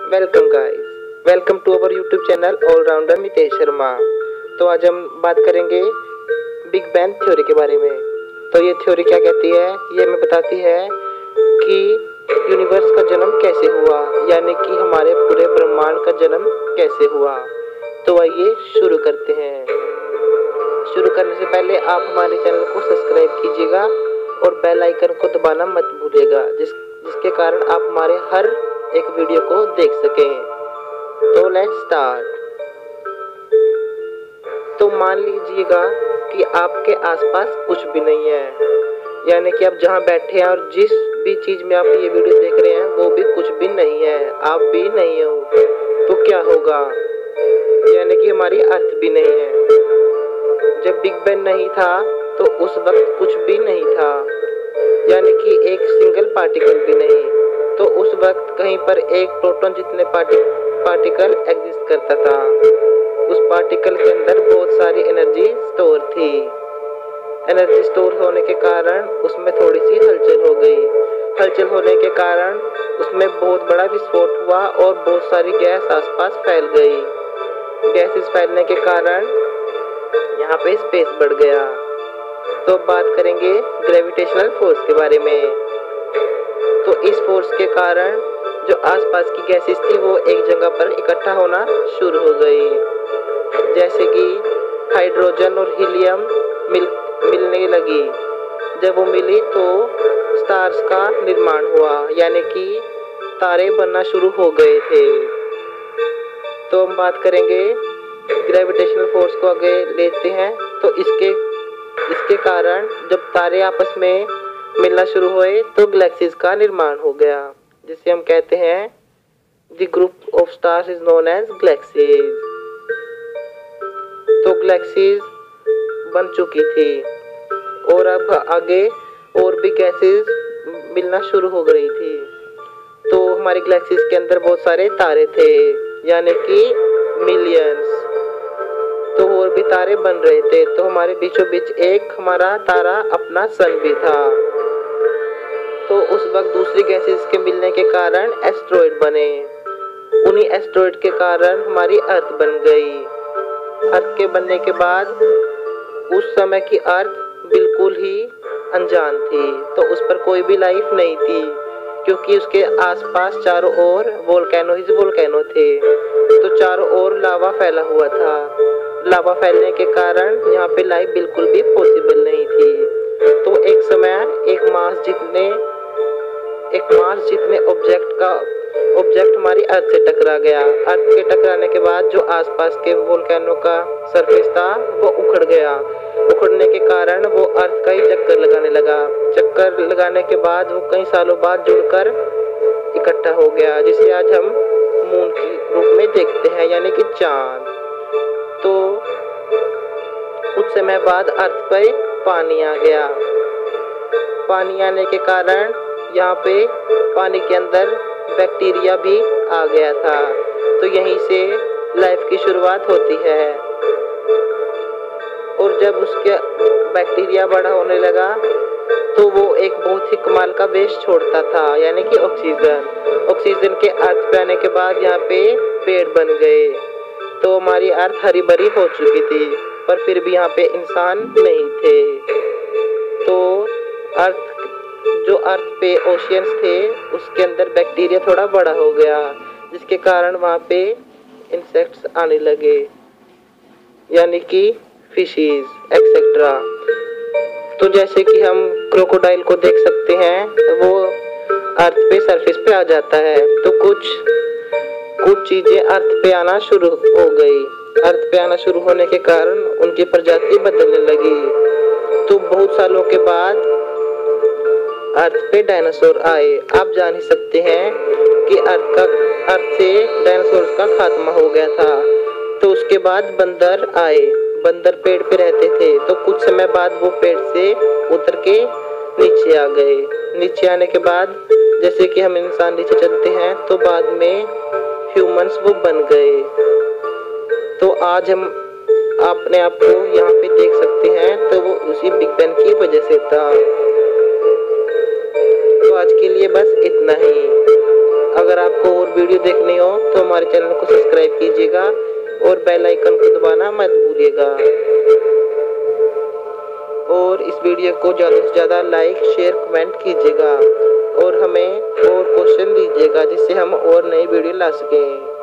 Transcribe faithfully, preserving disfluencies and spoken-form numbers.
Welcome guys, welcome to our YouTube channel all rounder Nitesh Sharma. तो आज हम बात करेंगे बिग बैंग थ्योरी के बारे में। तो ये थ्योरी क्या कहती है? ये हमें बताती है कि यूनिवर्स का जन्म कैसे हुआ, यानी कि हमारे पूरे ब्रह्मांड का जन्म कैसे हुआ। तो आइए शुरू करते हैं। शुरू करने से पहले आप हमारे चैनल को सब्सक्राइब कीजिएगा और बेल आइकन को दबाना मत भूलिएगा, जिस जिसके कारण आप हमारे हर एक वीडियो को देख सकें। तो लेट्स स्टार्ट। तो मान लीजिएगा कि आपके आसपास कुछ भी नहीं है, यानी कि आप जहां बैठे हैं और जिस भी चीज में आप ये वीडियो देख रहे हैं वो भी कुछ भी नहीं है, आप भी नहीं हो। तो क्या होगा? यानी कि हमारी अर्थ भी नहीं है। जब बिग बैंग नहीं था तो उस वक्त कुछ भी नहीं था, यानी कि एक सिंगल पार्टिकल भी नहीं। तो उस वक्त कहीं पर एक प्रोटॉन जितने पार्टि पार्टिकल एग्जिस्ट करता था। उस पार्टिकल के अंदर बहुत सारी एनर्जी स्टोर थी। एनर्जी स्टोर होने के कारण उसमें थोड़ी सी हलचल हो गई। हलचल होने के कारण उसमें बहुत बड़ा विस्फोट हुआ और बहुत सारी गैस आसपास फैल गई। गैसेस फैलने के कारण यहाँ पे स्पेस बढ़ गया। तो अब बात करेंगे ग्रेविटेशनल फोर्स के बारे में। तो इस फोर्स के कारण जो आसपास की गैसेस थी वो एक जगह पर इकट्ठा होना शुरू हो गई, जैसे कि हाइड्रोजन और हीलियम मिल मिलने लगी। जब वो मिली तो स्टार्स का निर्माण हुआ, यानी कि तारे बनना शुरू हो गए थे। तो हम बात करेंगे ग्रेविटेशनल फोर्स को आगे लेते हैं। तो इसके इसके कारण जब तारे आपस में मिलना शुरू हुए तो गैलेक्सीज का निर्माण हो गया, जिसे हम कहते हैं the group of stars is known as galaxies. तो गैलेक्सीज बन चुकी थी और अब आगे और भी गैसेस मिलना शुरू हो गई थी। तो हमारी गैलेक्सीज के अंदर बहुत सारे तारे थे, यानी कि मिलियंस। तो और भी तारे बन रहे थे। तो हमारे बीचों बीच एक हमारा तारा अपना सन भी था। तो उस वक्त दूसरी गैसेस के मिलने के कारण एस्ट्रॉइड बने। उन्हीं एस्ट्रॉइड के कारण हमारी अर्थ बन गई। अर्थ के बनने के बाद उस समय की अर्थ बिल्कुल ही अनजान थी, तो उस पर कोई भी लाइफ नहीं थी, क्योंकि उसके आसपास चारों ओर वोल्केनो ही वोल्केनो थे। तो चारों ओर लावा फैला हुआ था। लावा फैलने के कारण यहाँ पे लाइफ बिल्कुल भी पॉसिबल नहीं थी। तो एक समय एक मास जितने एक मास जितने ऑब्जेक्ट का ऑब्जेक्ट हमारी अर्थ से टकरा गया। अर्थ के टकराने के बाद जो आसपास के वोल्केनो का सरफेस था वो उखड़ गया। उखड़ने के कारण वो अर्थ का ही चक्कर लगाने लगा। चक्कर लगाने के बाद वो कई सालों बाद जुड़कर इकट्ठा हो गया, जिसे आज हम मून के रूप में देखते हैं, यानी कि चांद। तो कुछ समय बाद अर्थ पर पानी आ गया। पानी आने के कारण यहाँ पे पानी के अंदर बैक्टीरिया भी आ गया था। तो यहीं से लाइफ की शुरुआत होती है। और जब उसके बैक्टीरिया बड़ा होने लगा तो वो एक बहुत ही कमाल का वेस्ट छोड़ता था, यानी कि ऑक्सीजन। ऑक्सीजन के अर्थ पे आने के बाद यहाँ पे पेड़ बन गए। तो हमारी अर्थ हरी भरी हो चुकी थी, पर फिर भी यहाँ पे इंसान नहीं थे। तो अर्थ जो अर्थ पे ओशियंस थे उसके अंदर बैक्टीरिया थोड़ा बड़ा हो गया, जिसके कारण वहाँ पे इंसेक्ट्स आने लगे, यानी कि फिशेस एक्सेट्रा। तो जैसे कि हम क्रोकोडाइल को देख सकते हैं, वो अर्थ पे सरफेस पे आ जाता है। तो कुछ कुछ चीजें अर्थ पे आना शुरू हो गई। अर्थ पे आना शुरू होने के कारण उनकी प्रजाति बदलने लगी। तो बहुत सालों के बाद अर्थ पे डायनासोर आए। आप जान ही सकते हैं कि अर्थ का अर्थ से डायनासोर का खात्मा हो गया था। तो उसके बाद बंदर आए। बंदर पेड़ पे रहते थे। तो कुछ समय बाद वो पेड़ से उतर के नीचे आ गए। नीचे आने के बाद जैसे कि हम इंसान नीचे चलते हैं, तो बाद में ह्यूमंस वो बन गए। तो आज हम अपने आप को यहाँ पे देख सकते हैं, तो वो उसी बिग बैंग की वजह से था। तो आज के लिए बस इतना ही। अगर आपको और वीडियो देखनी हो तो हमारे चैनल को सब्सक्राइब कीजिएगा और बेल आइकन को दबाना मत भूलिएगा। और इस वीडियो को ज़्यादा से ज़्यादा लाइक शेयर कमेंट कीजिएगा और हमें और क्वेश्चन दीजिएगा जिससे हम और नई वीडियो ला सकें।